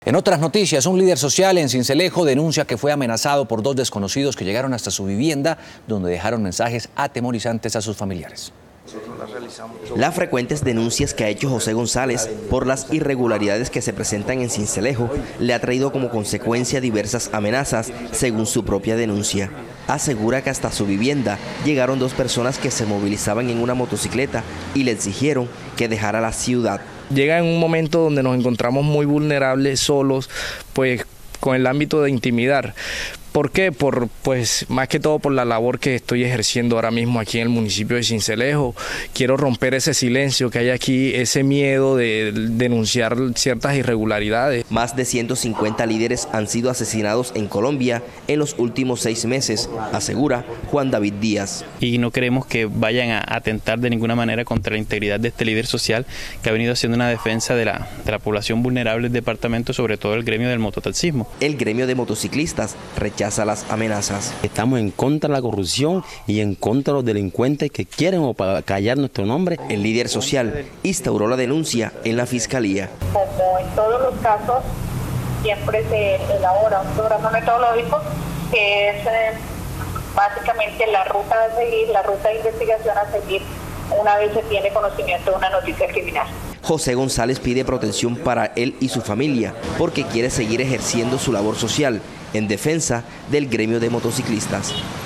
En otras noticias, un líder social en Sincelejo denuncia que fue amenazado por 2 desconocidos que llegaron hasta su vivienda, donde dejaron mensajes atemorizantes a sus familiares. Las frecuentes denuncias que ha hecho José González por las irregularidades que se presentan en Sincelejo le ha traído como consecuencia diversas amenazas, según su propia denuncia. Asegura que hasta su vivienda llegaron 2 personas que se movilizaban en una motocicleta y le exigieron que dejara la ciudad. Llega en un momento donde nos encontramos muy vulnerables, solos, pues con el ámbito de intimidar. ¿Por qué? Pues más que todo por la labor que estoy ejerciendo ahora mismo aquí en el municipio de Sincelejo. Quiero romper ese silencio que hay aquí, ese miedo de denunciar ciertas irregularidades. Más de 150 líderes han sido asesinados en Colombia en los últimos 6 meses, asegura Juan David Díaz. Y no queremos que vayan a atentar de ninguna manera contra la integridad de este líder social que ha venido haciendo una defensa de la población vulnerable del departamento, sobre todo el gremio del mototaxismo. El gremio de motociclistas rechaza las amenazas. Estamos en contra de la corrupción y en contra de los delincuentes que quieren callar nuestro nombre. El líder social instauró la denuncia en la fiscalía. Como en todos los casos, siempre se elabora un programa metodológico que es básicamente la ruta a seguir, la ruta de investigación a seguir una vez se tiene conocimiento de una noticia criminal. José González pide protección para él y su familia porque quiere seguir ejerciendo su labor social en defensa del gremio de motociclistas.